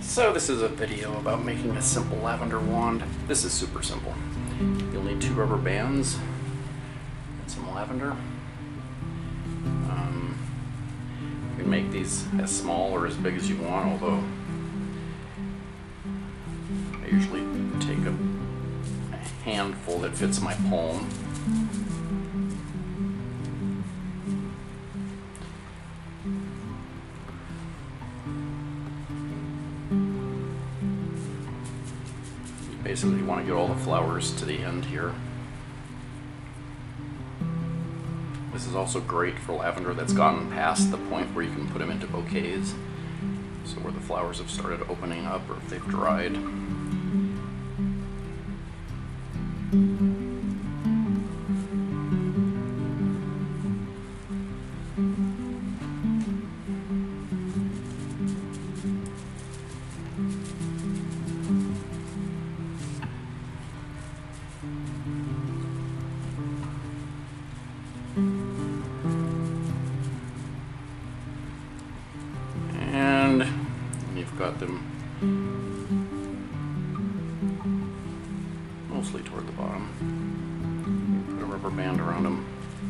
So this is a video about making a simple lavender wand. This is super simple. You'll need 2 rubber bands and some lavender. You can make these as small or as big as you want, although I usually take a handful that fits my palm. Basically, you want to get all the flowers to the end here. This is also great for lavender that's gotten past the point where you can put them into bouquets. So where the flowers have started opening up or if they've dried. And you've got them mostly toward the bottom. You put a rubber band around them.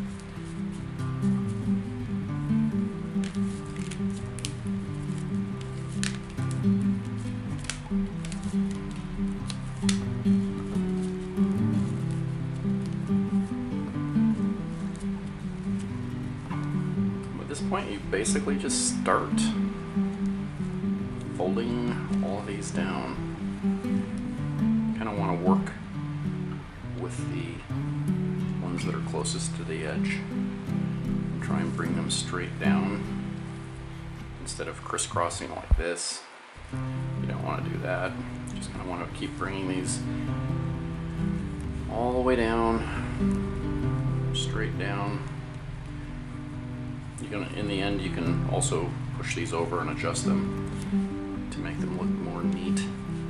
At this point, you basically just start folding all of these down. Kind of want to work with the ones that are closest to the edge and try and bring them straight down instead of crisscrossing like this. You don't want to do that. You just kind of want to keep bringing these all the way down, straight down. In the end, you can also push these over and adjust them to make them look more neat.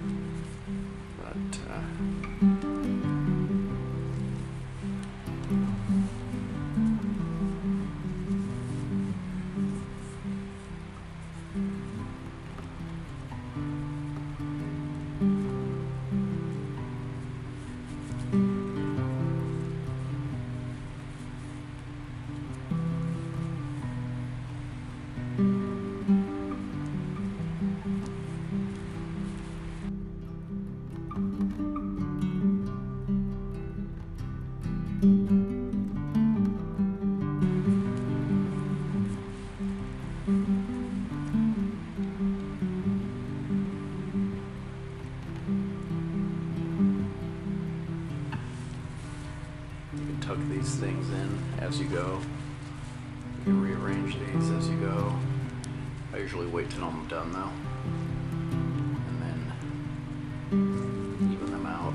Tuck these things in as you go. You can rearrange these as you go. I usually wait till I'm done though, and then even them out.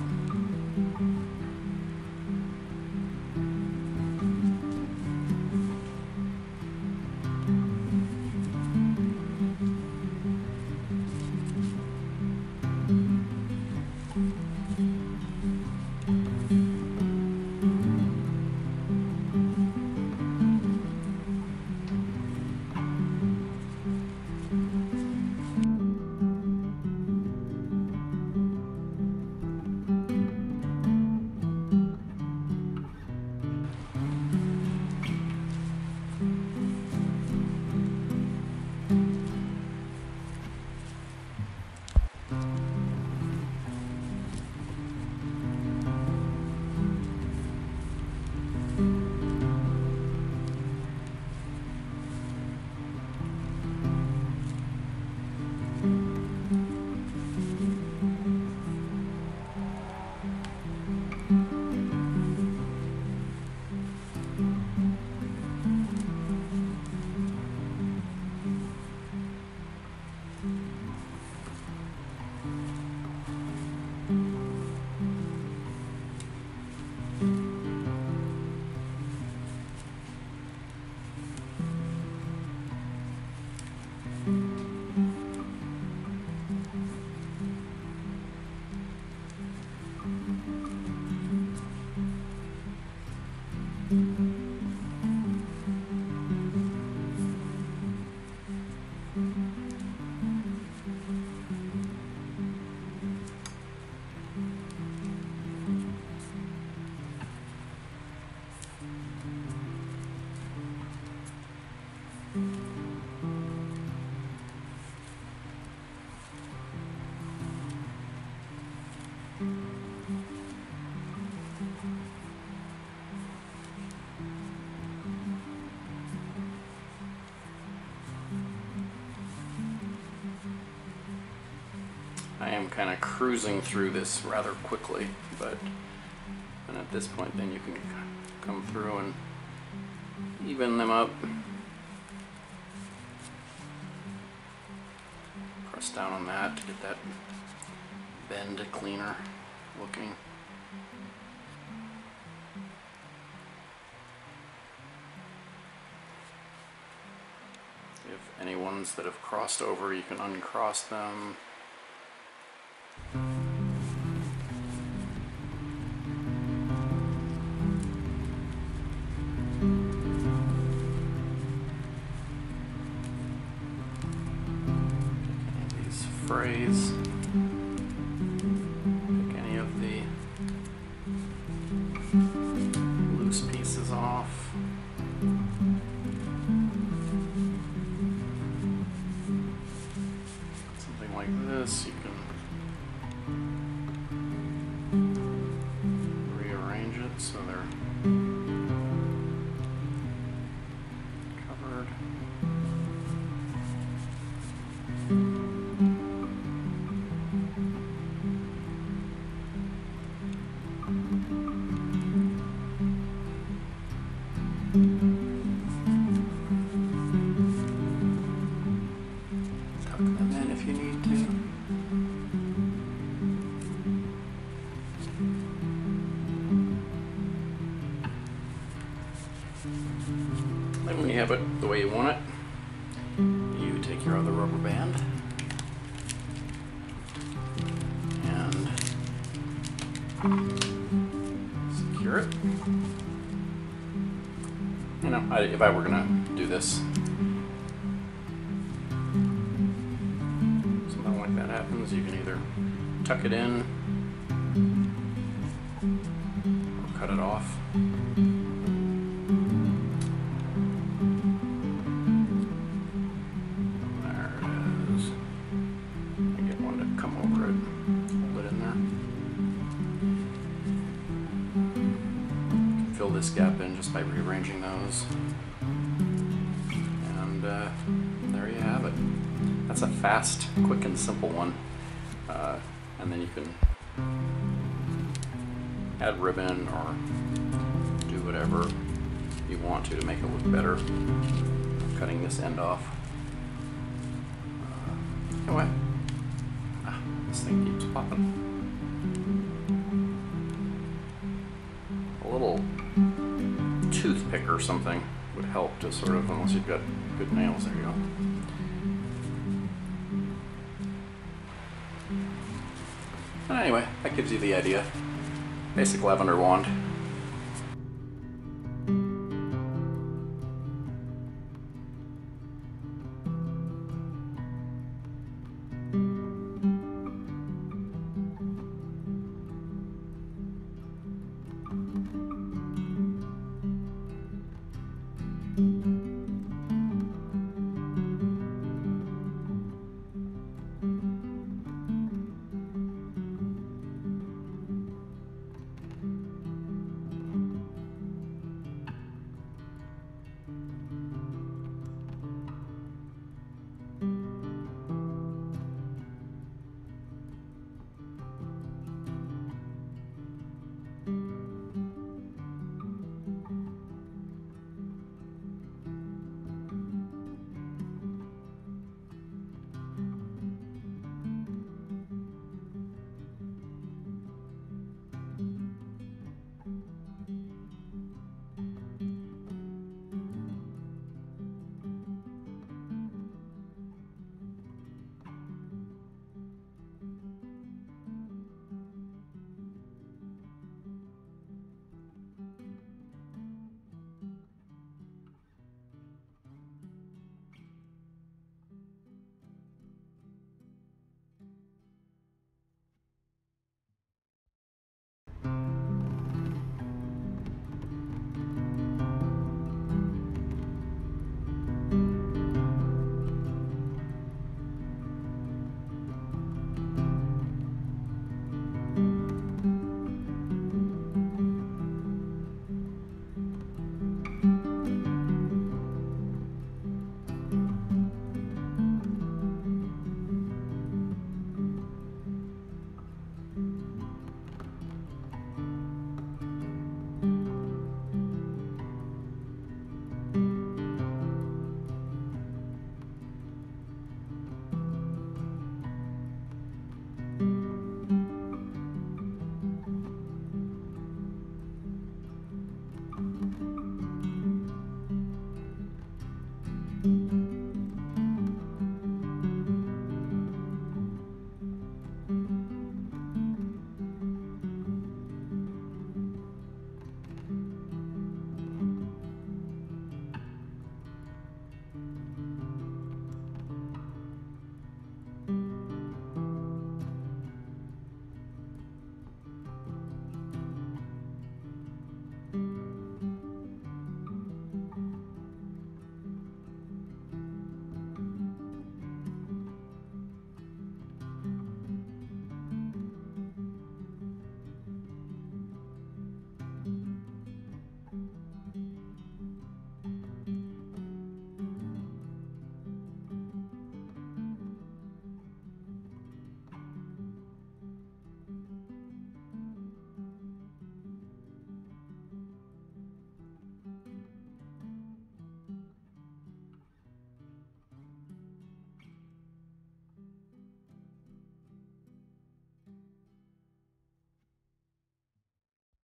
I am kind of cruising through this rather quickly, but and at this point then you can come through and even them up. Press down on that to get that bend cleaner looking. If any ones that have crossed over, you can uncross them. Frays. Pick any of the loose pieces off. Something like this, you can rearrange it so they're covered. Tuck them in if you need to. Then when you have it the way you want it, you take your other rubber band and secure it. You know, if I were gonna do this, something like that happens, you can either tuck it in or cut it off. There it is. I get one to come over it, hold it in there. Fill this gap in just by rearranging those. And there you have it. That's a fast, quick, and simple one. And then you can add ribbon or do whatever you want to make it look better. I'm cutting this end off. Anyway, this thing keeps popping. A little toothpick or something would help to sort of, unless you've got good nails, there you go. But anyway, that gives you the idea. Basic lavender wand.